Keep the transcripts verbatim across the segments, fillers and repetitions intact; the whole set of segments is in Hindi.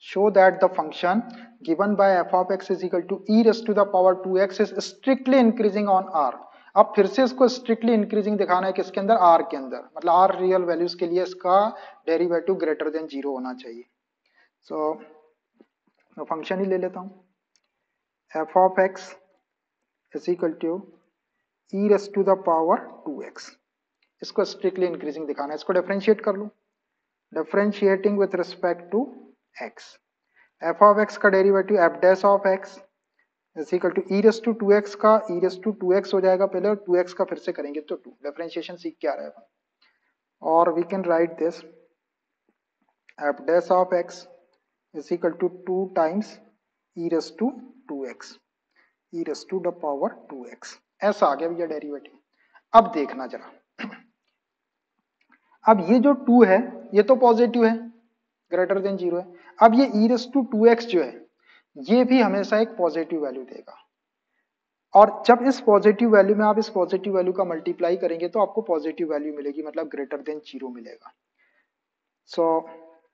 show that the function given by f of x is equal to e raised to the power two x is strictly increasing on r. अब फिर से इसको स्ट्रिक्टली इंक्रीजिंग दिखाना है किसके अंदर, r के अंदर, मतलब r रियल वैल्यूज के लिए इसका डेरिवेटिव ग्रेटर देन जीरो होना चाहिए. सो मैं फंक्शन ही ले लेता हूं, f of x is equal to e raised to the power two x. इसको स्ट्रिक्टली इंक्रीजिंग दिखाना है, इसको डिफरेंशिएट कर लो. Differentiating with respect to x, f of x का derivative f dash of x is equal to e raise to two x का e raise to two x हो जाएगा पहले, और टू एक्स का फिर से करेंगे तो टू. डिफरेंशिएशन सीख के आ रहा है. और we can write this f dash of x is equal to two times e raise to two x, e raise to the power two x. ऐसा आ गया भैया डेरिवेटिव. अब देखना जरा, अब ये जो टू है ये तो पॉजिटिव है, ग्रेटर देन जीरो है. अब ये e raise to two x जो है ये भी हमेशा एक पॉजिटिव वैल्यू देगा, और जब इस पॉजिटिव वैल्यू में आप इस पॉजिटिव वैल्यू का मल्टीप्लाई करेंगे तो आपको पॉजिटिव वैल्यू मिलेगी, मतलब ग्रेटर देन जीरो मिलेगा. सो so,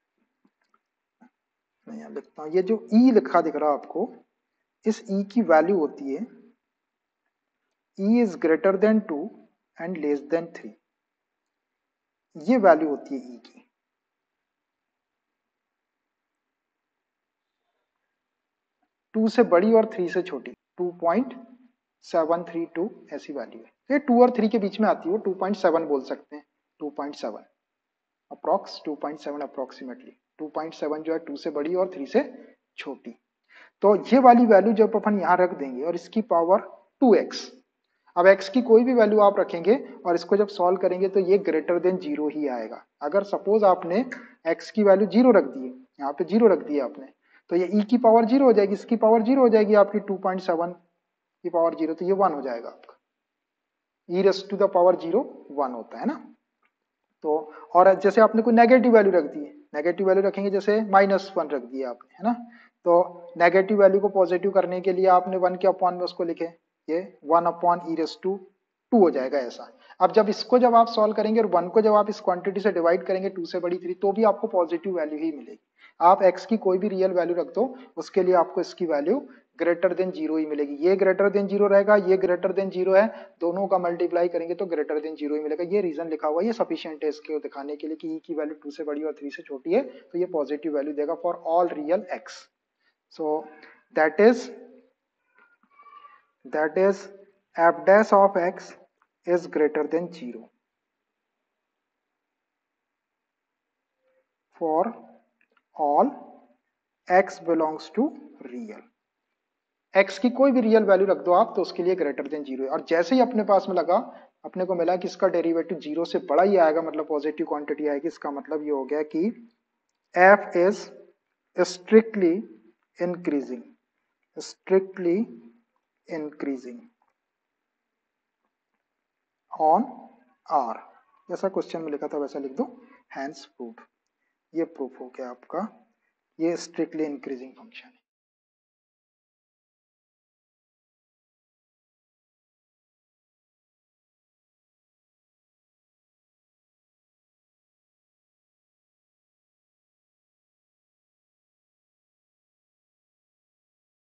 मैं यहां लिखता हूं, ये जो e लिखा दिख रहा है आपको, इस e की वैल्यू होती है e is greater than two and less than three. ये वैल्यू होती है e की. टू से बड़ी और थ्री से छोटी, two point seven three two ऐसी वैल्यू है. ये टू और थ्री के बीच में आती है, टू पॉइंट सेवन बोल सकते हैं, two point seven approx, two point seven approximately. Two point seven जो है टू से बड़ी और थ्री से छोटी. तो ये वाली वैल्यू जब अपन यहां रख देंगे और इसकी पावर टू एक्स, अब x की कोई भी वैल्यू आप रखेंगे और इसको जब सॉल्व करेंगे तो ये ग्रेटर देन जीरो ही आएगा. अगर सपोज आपने x की वैल्यू जीरो रख दी है, यहाँ पे जीरो रख दिया आपने, तो ये e की पावर जीरो हो जाएगी, इसकी पावर जीरो हो जाएगी आपकी टू पॉइंट सेवन की पावर जीरो, तो ये वन हो जाएगा आपका. e raise to the power zero one होता है ना. तो और जैसे आपने कोई नेगेटिव वैल्यू रख दी है, नेगेटिव वैल्यू रखेंगे जैसे माइनस वन रख दिया आपने, है ना, तो नेगेटिव वैल्यू को पॉजिटिव करने के लिए आपने वन के अपॉन में उसको लिखे, ये one upon e raise to two हो जाएगा ऐसा. अब जब इसको जब आप सॉल्व करेंगे और वन को जब आप इस क्वांटिटी से डिवाइड करेंगे टू से बड़ी थ्री, तो भी आपको पॉजिटिव वैल्यू ही मिलेगी. आप x की कोई भी रियल वैल्यू रख दो, उसके लिए आपको इसकी वैल्यू ग्रेटर देन जीरो ही मिलेगी. ये ग्रेटर देन जीरो रहेगा, ये ग्रेटर देन जीरो है, दोनों का मल्टीप्लाई करेंगे तो ग्रेटर देन जीरो ही मिलेगा. ये रीजन लिखा हुआ है, ये सफिशिएंट है इसको दिखाने के लिए कि e की वैल्यू टू से बड़ी और थ्री से छोटी है, तो ये पॉजिटिव वैल्यू देगा for all real x. So that is that is f dash of x is greater than zero for all x belongs to real. x की कोई भी रियल वैल्यू रख दो आप तो उसके लिए ग्रेटर देन जीरो है. और जैसे ही अपने पास में लगा, अपने को मिला कि इसका डेरिवेटिव जीरो से बड़ा ही आएगा, मतलब पॉजिटिव क्वांटिटी आएगी, इसका मतलब ये हो गया कि f is strictly increasing, strictly increasing on R. जैसा क्वेश्चन में लिखा था वैसा लिख दो, हैंस प्रूफ. ये प्रूफ हो गया आपका, ये स्ट्रिक्टली इंक्रीजिंग फंक्शन है.